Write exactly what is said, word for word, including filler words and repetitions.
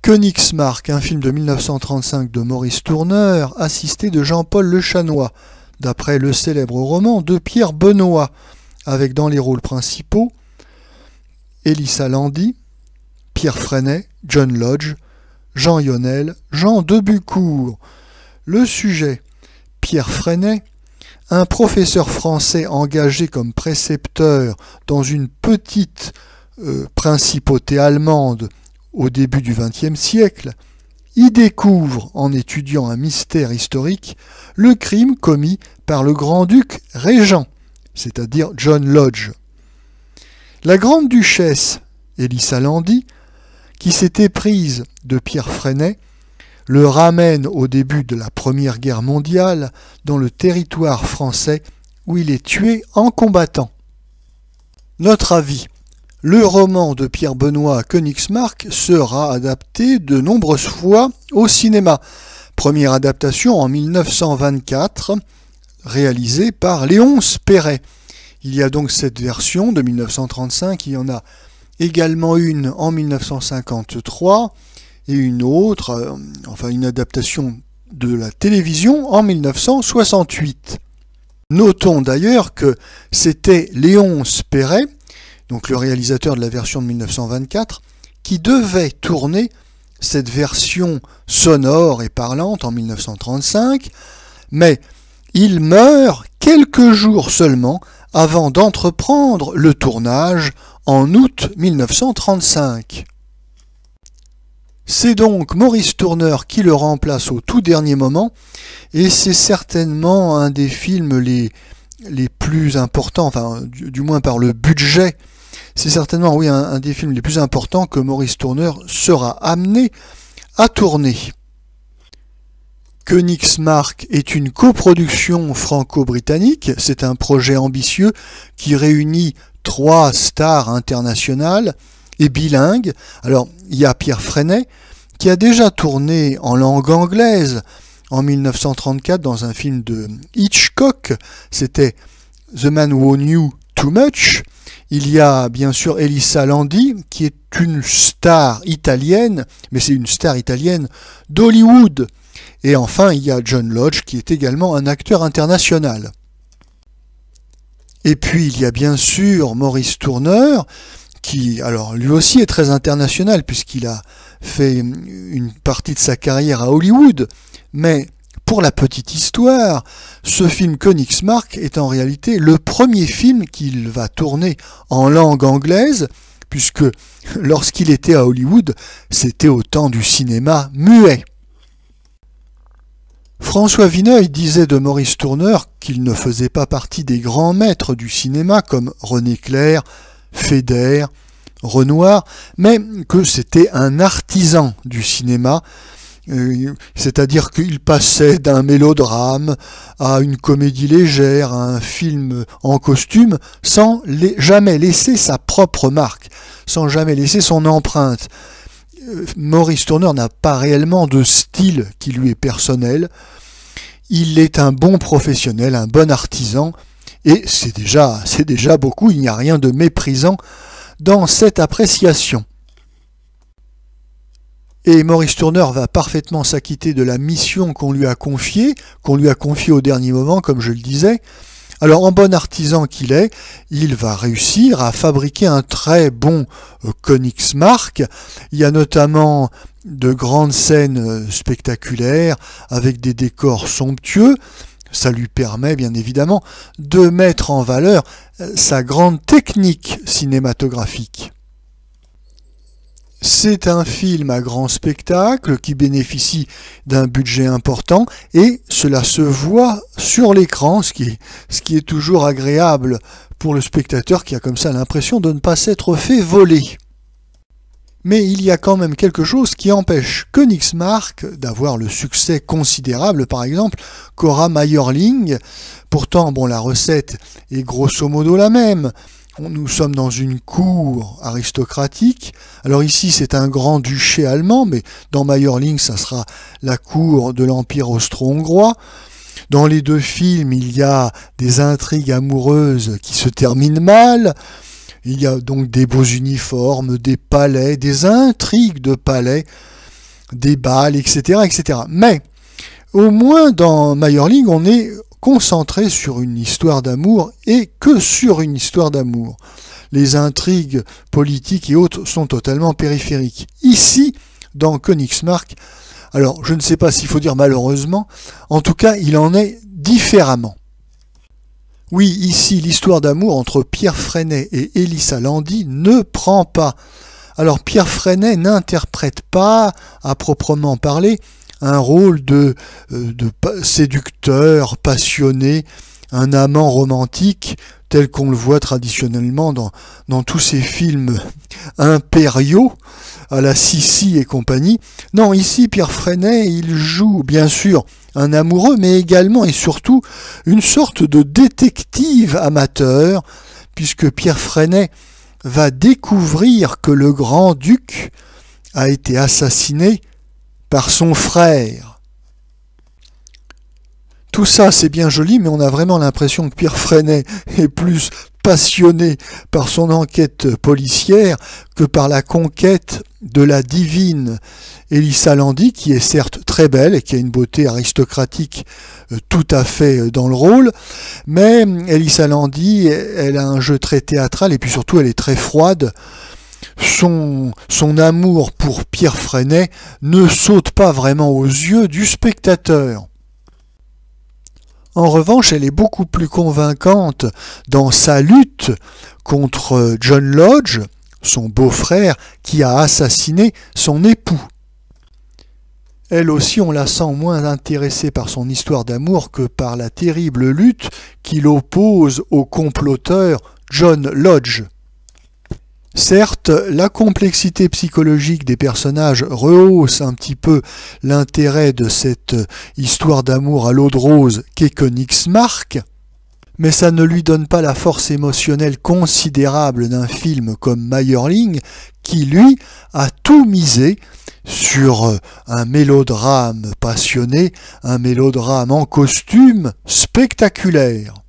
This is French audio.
Königsmarck, un film de mille neuf cent trente-cinq de Maurice Tourneur, assisté de Jean-Paul Le Chanois, d'après le célèbre roman de Pierre Benoît, avec dans les rôles principaux Elissa Landi, Pierre Freinet, John Lodge, Jean Yonel, Jean Debucourt. Le sujet: Pierre Freinet, un professeur français engagé comme précepteur dans une petite euh, principauté allemande au début du vingtième siècle, y découvre, en étudiant un mystère historique, le crime commis par le grand-duc régent, c'est-à-dire John Lodge. La grande-duchesse, Elissa Landi, qui s'était prise de Pierre Freinet, le ramène au début de la Première Guerre mondiale dans le territoire français où il est tué en combattant. Notre avis: le roman de Pierre Benoît Königsmarck sera adapté de nombreuses fois au cinéma. Première adaptation en mille neuf cent vingt-quatre, réalisée par Léonce Perret. Il y a donc cette version de mille neuf cent trente-cinq, il y en a également une en mille neuf cent cinquante-trois et une autre, euh, enfin une adaptation de la télévision en mille neuf cent soixante-huit. Notons d'ailleurs que c'était Léonce Perret, donc le réalisateur de la version de mille neuf cent vingt-quatre, qui devait tourner cette version sonore et parlante en mille neuf cent trente-cinq, mais il meurt quelques jours seulement avant d'entreprendre le tournage en août mille neuf cent trente-cinq. C'est donc Maurice Tourneur qui le remplace au tout dernier moment, et c'est certainement un des films les, les plus importants, enfin du, du moins par le budget. C'est certainement, oui, un, un des films les plus importants que Maurice Tourneur sera amené à tourner. Königsmarck est une coproduction franco-britannique. C'est un projet ambitieux qui réunit trois stars internationales et bilingues. Alors, il y a Pierre Freinet, qui a déjà tourné en langue anglaise en mille neuf cent trente-quatre dans un film de Hitchcock. C'était The Man Who Knew Too Much. Il y a bien sûr Elissa Landi, qui est une star italienne, mais c'est une star italienne d'Hollywood. Et enfin, il y a John Lodge, qui est également un acteur international. Et puis, il y a bien sûr Maurice Tourneur, qui, alors, lui aussi est très international, puisqu'il a fait une partie de sa carrière à Hollywood. Mais, pour la petite histoire, ce film Königsmarck est en réalité le premier film qu'il va tourner en langue anglaise, puisque lorsqu'il était à Hollywood, c'était au temps du cinéma muet. François Vineuil disait de Maurice Tourneur qu'il ne faisait pas partie des grands maîtres du cinéma comme René Clair, Feder, Renoir, mais que c'était un artisan du cinéma, euh, c'est-à-dire qu'il passait d'un mélodrame à une comédie légère, à un film en costume, sans les, jamais laisser sa propre marque, sans jamais laisser son empreinte. Euh, Maurice Tourneur n'a pas réellement de style qui lui est personnel. Il est un bon professionnel, un bon artisan, et c'est déjà, c'est déjà beaucoup, il n'y a rien de méprisant dans cette appréciation. Et Maurice Tourneur va parfaitement s'acquitter de la mission qu'on lui a confiée, qu'on lui a confiée au dernier moment, comme je le disais. Alors, en bon artisan qu'il est, il va réussir à fabriquer un très bon euh, Königsmarck. Il y a notamment de grandes scènes spectaculaires avec des décors somptueux. Ça lui permet bien évidemment de mettre en valeur sa grande technique cinématographique. C'est un film à grand spectacle qui bénéficie d'un budget important et cela se voit sur l'écran, ce qui est, ce qui est toujours agréable pour le spectateur qui a comme ça l'impression de ne pas s'être fait voler. Mais il y a quand même quelque chose qui empêche Königsmarck d'avoir le succès considérable, par exemple, qu'aura Meyerling. Pourtant, bon, la recette est grosso modo la même. Nous sommes dans une cour aristocratique. Alors ici, c'est un grand-duché allemand, mais dans Meyerling, ça sera la cour de l'Empire austro-hongrois. Dans les deux films, il y a des intrigues amoureuses qui se terminent mal. Il y a donc des beaux uniformes, des palais, des intrigues de palais. des balles, et cetera, et cetera. Mais, au moins dans Meyerling, on est concentré sur une histoire d'amour et que sur une histoire d'amour. Les intrigues politiques et autres sont totalement périphériques. Ici, dans Königsmarck, alors je ne sais pas s'il faut dire malheureusement, en tout cas il en est différemment. Oui, ici l'histoire d'amour entre Pierre Freinet et Elissa Landi ne prend pas. Alors Pierre Freinet n'interprète pas, à proprement parler, un rôle de, de séducteur, passionné, un amant romantique, tel qu'on le voit traditionnellement dans, dans tous ces films impériaux, à la Sissi et compagnie. Non, ici, Pierre Freinet, il joue, bien sûr, un amoureux, mais également et surtout une sorte de détective amateur, puisque Pierre Freinet va découvrir que le grand-duc a été assassiné par son frère. Tout ça, c'est bien joli, mais on a vraiment l'impression que Pierre Freinet est plus passionné par son enquête policière que par la conquête de la divine Elissa Landi, qui est certes très belle et qui a une beauté aristocratique tout à fait dans le rôle, mais Elissa Landi, elle a un jeu très théâtral et puis surtout elle est très froide. Son, son amour pour Pierre Freinet ne saute pas vraiment aux yeux du spectateur. En revanche, elle est beaucoup plus convaincante dans sa lutte contre John Lodge, son beau-frère, qui a assassiné son époux. Elle aussi, on la sent moins intéressée par son histoire d'amour que par la terrible lutte qui l'oppose au comploteur John Lodge. Certes, la complexité psychologique des personnages rehausse un petit peu l'intérêt de cette histoire d'amour à l'eau de rose qu'est Königsmarck, mais ça ne lui donne pas la force émotionnelle considérable d'un film comme Meyerling, qui, lui, a tout misé sur un mélodrame passionné, un mélodrame en costume spectaculaire.